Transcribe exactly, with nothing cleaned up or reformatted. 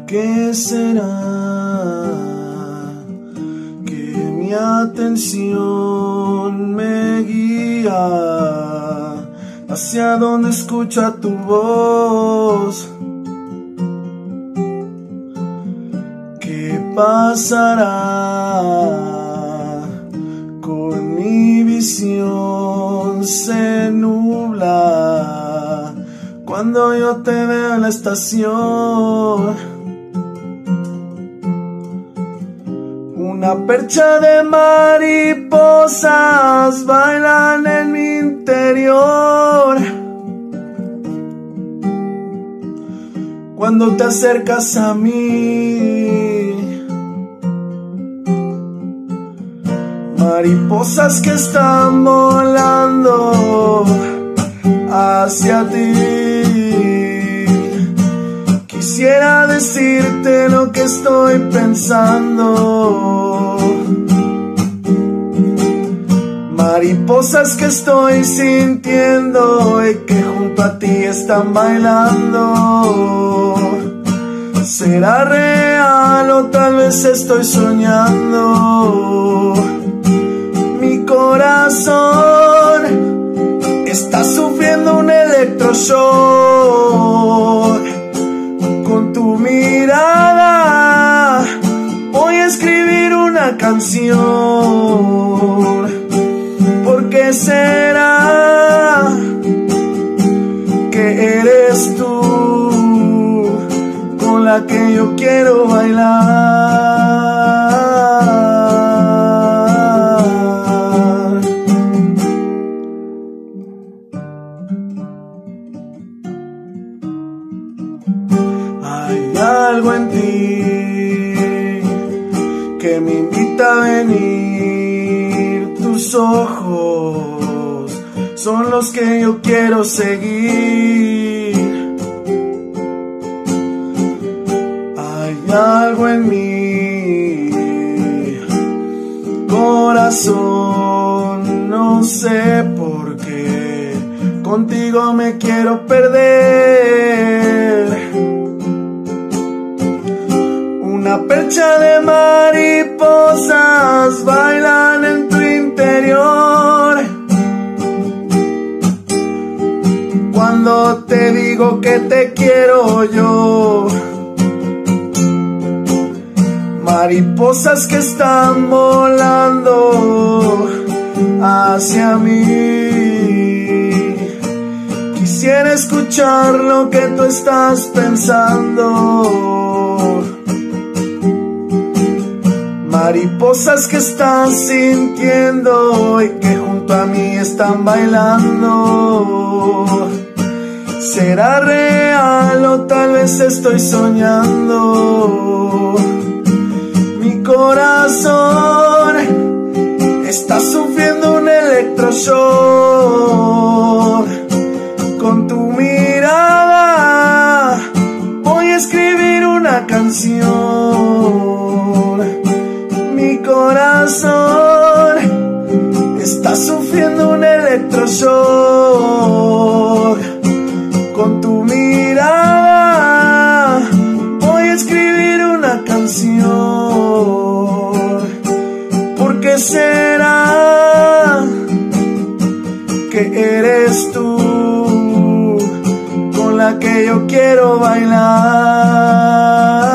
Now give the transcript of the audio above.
qué será que mi atención me guía hacia donde escucha tu voz? ¿Qué pasará con mi visión? Se nubla cuando yo te veo en la estación. Una percha de mariposas bailan en mi interior. Cuando te acercas a mí, mariposas que están volando hacia ti. Quisiera decirte lo que estoy pensando. Mariposas que estoy sintiendo y que junto a ti están bailando. ¿Será real o tal vez estoy soñando? Mi corazón está sufriendo un electroshock. Con tu mirada voy a escribir una canción. ¿Por qué será que eres tú con la que yo quiero bailar? Hay algo en ti que me invita a venir. Tus ojos son los que yo quiero seguir. Hay algo en mi corazón, no sé por qué, contigo me quiero perder. Una percha de mariposas bailan en tu interior. Cuando te digo que te quiero yo, mariposas que están volando hacia mí. Quisiera escuchar lo que tú estás pensando. Mariposas que están sintiendo y que junto a mí están bailando. ¿Será real o tal vez estoy soñando? Mi corazón está sufriendo un electroshock. Con tu mirada voy a escribir una canción. Mi corazón está sufriendo un electroshock. Con tu mirada voy a escribir una canción. ¿Por qué será que eres tú con la que yo quiero bailar?